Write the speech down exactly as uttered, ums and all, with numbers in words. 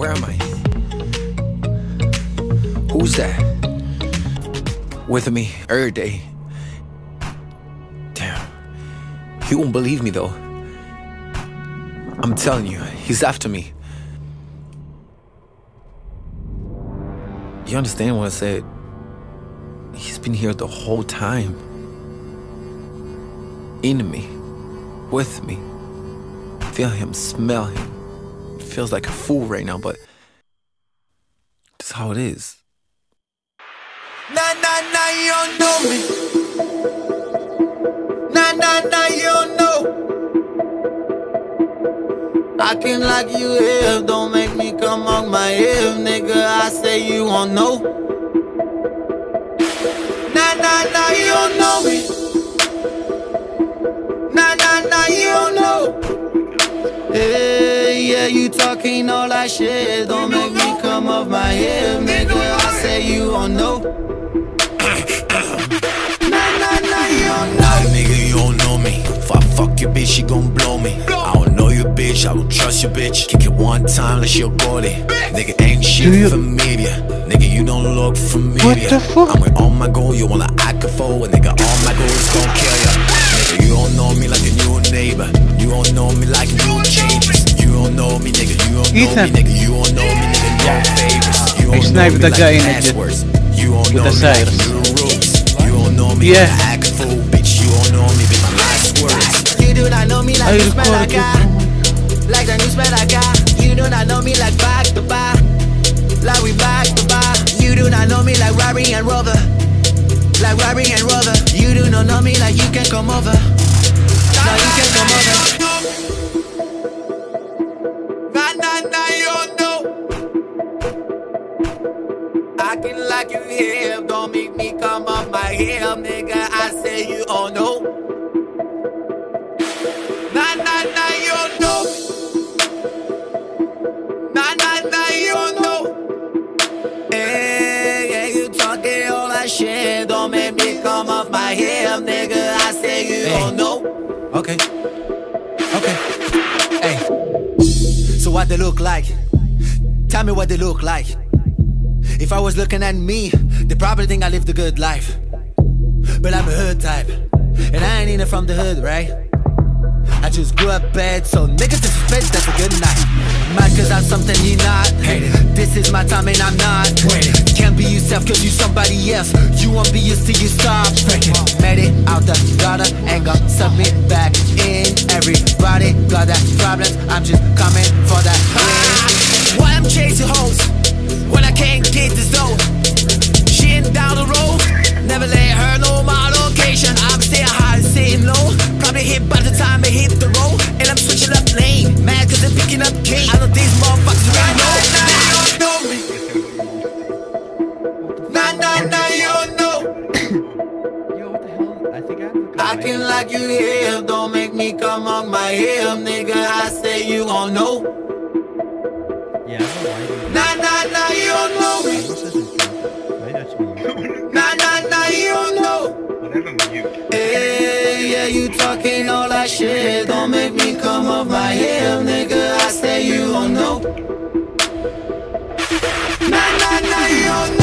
Where am I? Who's that? With me every day. Damn. He won't believe me though. I'm telling you, he's after me. You understand what I said? He's been here the whole time. In me. With me. Feel him, smell him. It feels like a fool right now, but that's how it is. Nah, nah, nah, you don't know me. Nah, nah, nah, you don't know. Acting like you here, don't make me come on my hip, nigga. I say you won't know. Nah, nah, nah, you don't know me. Nah, nah, nah, you don't know. Hey, yeah, you talking all that shit, don't make me come off my hip, nigga. I say you won't know. Nah, nah, nah, you don't know. Nah, nigga, you don't know me. If I fuck your bitch, she gon' blow me. I don't know your bitch, I don't trust your bitch. Kick it one time, let she'll go there. Nigga, ain't shit familiar. Nigga, you don't look familiar. What the fuck? I'm with all my goals, you wanna act a fool. And nigga, all my goals gon' kill ya. Nigga, you don't know me like a new neighbor. You don't know me like new changes. You don't know me, nigga, you don't know Ethan. me, nigga. You don't know me, nigga, no favors. You Ik don't know snijp me dat jij like in het zit. passwords. You don't know de me like cijfers. new rules. You don't know me Yeah. like act a fool, bitch. You don't know me, bitch, my last words. You do not know me like Hey, you the smell like quality. I Like the new smell like I You do not know me like back to back Like we back to back You do not know me like Robbie and Rover Like Robbie and Rover You do not know me like you can come over No, you can come over Nah, nah, nah, you don't know Acting like you here Don't make me come off my hip, nigga I say you all know Nah, nah, nah, you don't know. Nah, nah, nah, you don't know. Hey, yeah, you talking all that shit. Don't make me come off my hip, nigga. I say you Hey. don't know. Okay. Okay. Hey. So what they look like? Tell me what they look like. If I was looking at me, they probably think I lived a good life. But I'm a hood type. And I ain't even from the hood, right? I just grew up bad, so niggas disrespect, that's a good night. Mad cause I'm something you not. Hate it. This is my time and I'm not. Wait it. Can't be yourself cause you somebody else. You won't be used to you stop. Made it out the gutter and got submit back in. Everybody got that problems, I'm just coming for that win. Why I'm chasing hoes when I can't get this dough? She ain't down the road, never let her know my location. I'm staying high, staying low. Probably hit by the time I hit the road. And I'm switching up lane, mad cause they're picking up game. I know these motherfuckers already know. Nah, you don't know me. Nah, nah, nah, you don't know. Yo, what the hell? I think I have the Acting like you here, don't make me come on my hip, nigga. I say you gon' know. Yeah, I don't know why you Nah, nah, nah, you don't know me. Maybe that's me. Nah, nah, nah, you don't know. Whatever mute. Hey, yeah, you talking all that shit. Don't make me come off my hip, nigga. I say you don't know. Nah, nah, nah, you don't know.